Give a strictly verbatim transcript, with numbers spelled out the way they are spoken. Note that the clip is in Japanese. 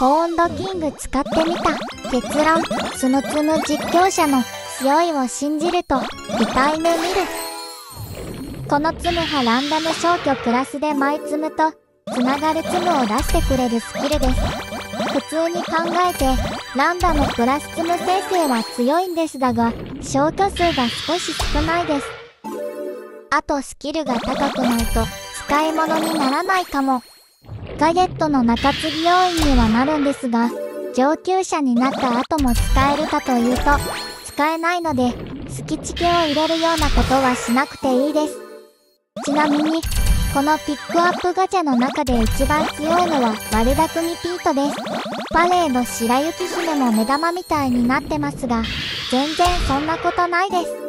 ポーンドキング使ってみた。結論、つむつむ実況者の強いを信じると痛い目見る。このツムはランダム消去プラスで毎ツムとつながるツムを出してくれるスキルです。普通に考えてランダムプラスツム生成は強いんですだが、消去数が少し少ないです。あとスキルが高くないと使い物にならないかも。ガゲットの中継ぎ要員にはなるんですが、上級者になった後も使えるかというと使えないので、スキチケを入れるようなことはしなくていいです。ちなみにこのピックアップガチャの中で一番強いのは悪巧みピートです。パレード白雪姫も目玉みたいになってますが、全然そんなことないです。